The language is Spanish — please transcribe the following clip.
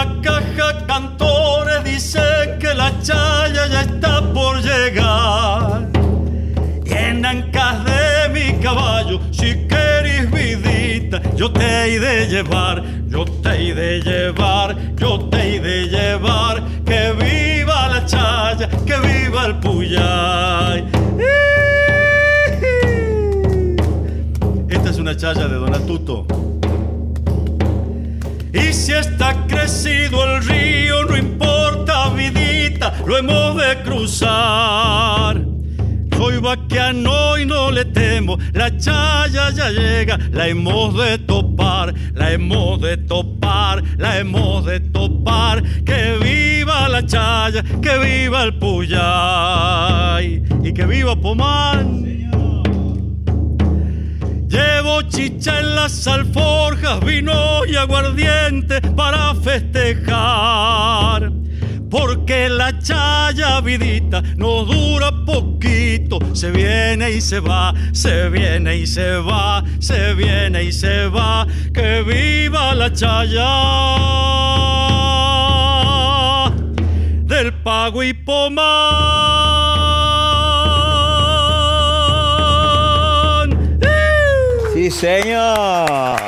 la caja cantores dicen que la chaya ya está por llegar. Y en ancas de mi caballo, si querés vidita, yo te he de llevar, yo te he de llevar, yo te he de llevar. Que viva la chaya, que viva el Puyay. Esta es una chaya de Don Atuto. Y si está crecido el río, no importa, vidita, lo hemos de cruzar. Soy vaquiano y no le temo, la chaya ya llega, la hemos de topar, la hemos de topar, la hemos de topar. Que viva la chaya, que viva el Puyay y que viva Pomán. Llevo chicha en las alforjas, vino y aguardiente para festejar. Porque la chaya, vidita, no dura poquito, se viene y se va, se viene y se va, se viene y se va. Que viva la chaya del Pago y Pomán. Sí, señor.